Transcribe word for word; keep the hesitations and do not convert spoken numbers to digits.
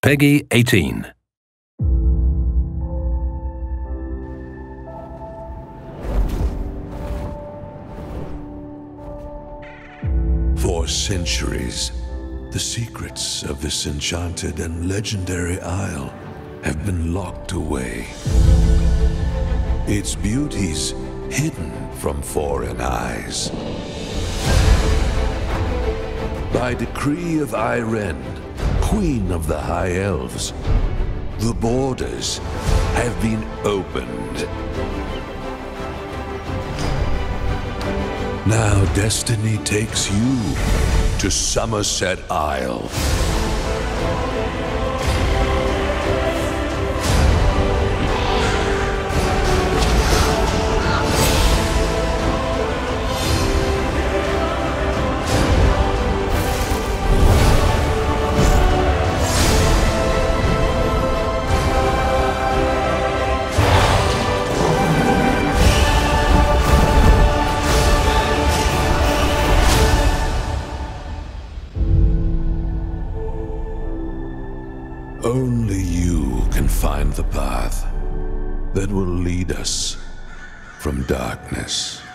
PEGI eighteen. For centuries, the secrets of this enchanted and legendary isle have been locked away. Its beauties hidden from foreign eyes. By decree of Ayrenn, Queen of the High Elves, the borders have been opened. Now destiny takes you to Summerset Isle. Only you can find the path that will lead us from darkness